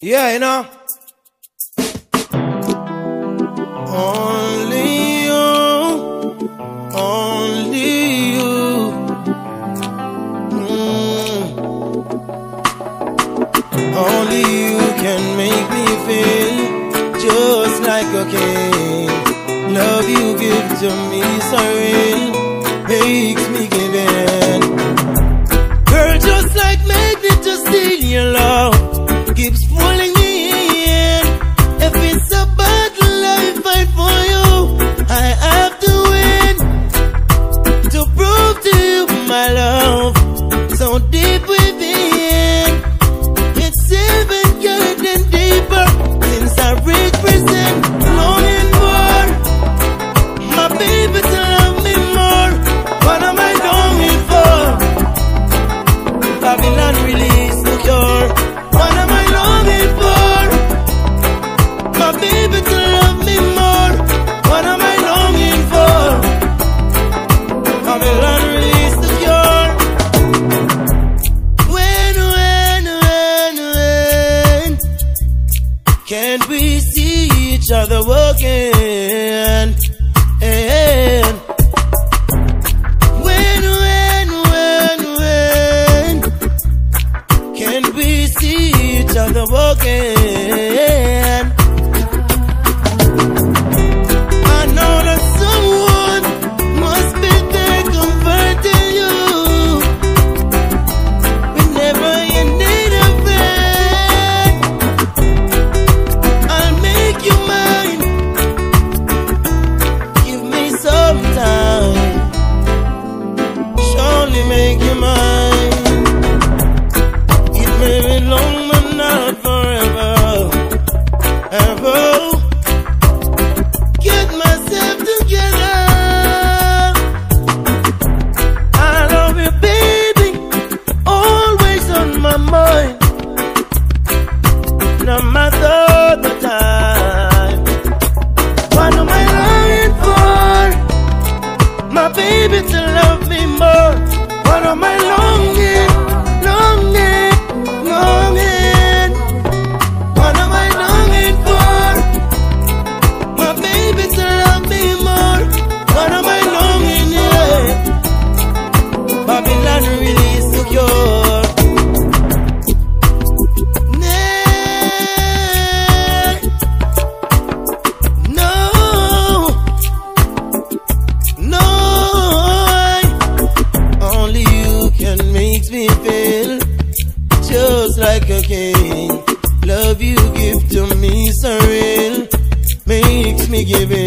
Yeah, you know. Only you, only you. Only you can make me feel just like a king. Love you give to me so real, makes me give in. Girl, just like magnet to steal your love, keeps pulling me in. If it's a battle I fight for you, I have to win. To prove to you my love, so deep within. It's even getting deeper since I represent. Longing for my baby to love me more. What am I longing for? Babylon release the cure. What am I longing for? My baby to love me more. What am I longing for? Babylon release the cure. When can't we see each other again? And when can we see each other again? I know that someone must be there comforting you whenever you need a friend. I'll make you mine. Give me some time. Surely make you mine. It may be long but not forever. Ever. Get myself together. I love you, baby. Always on my mind. No matter the time. What am I longing for? My baby to love me more. What am I longing, longing, longing? What am I longing for? My baby to love me more. What am I longing, yeah? Babylon release the cure. No, no. Only you can make me feel just like a king. Love you give to me so real, makes me give in.